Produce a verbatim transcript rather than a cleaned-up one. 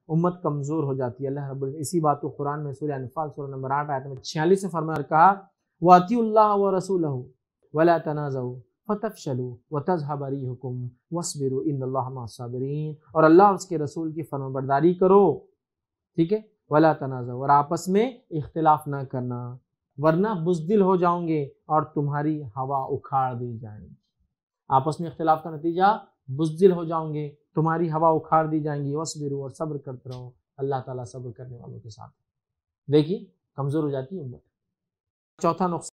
उम्मत कमज़ोर हो जाती है। अल्लाह रब्बुल इसी बात को कुरान में सूरह अनफाल सूरह नंबर आठ आयत में छियालीस में फरमाया कहा वअतिउल्लाह व रसूलहु वला तनाज़उ फतफशलू व तज़हब रिहुकुम वस्बिरु इन्नल्लाह मअस-साबिरीन। और अल्लाह उसके रसूल की फरमाबरदारी करो, ठीक है, वला तनाज़उ, और आपस में इख्तिलाफ ना करना, वरना बुज़दिल हो जाओगे और तुम्हारी हवा उखाड़ दी जाएगी। आपस में इख्तिलाफ का नतीजा बुज़दिल हो जाओगे, तुम्हारी हवा उखाड़ दी जाएंगी। वस्बिरु, और सब्र करते रहो, अल्लाह ताला सब्र करने वालों के साथ। देखिए कमज़ोर हो जाती है उम्मत। चौथा नुक्सा